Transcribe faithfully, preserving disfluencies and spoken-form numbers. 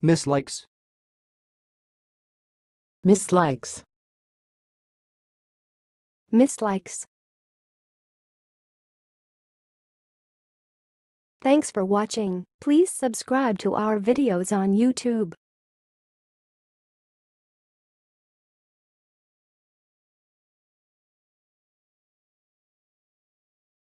mislikes, mislikes, mislikes. Thanks for watching. Please subscribe to our videos on YouTube.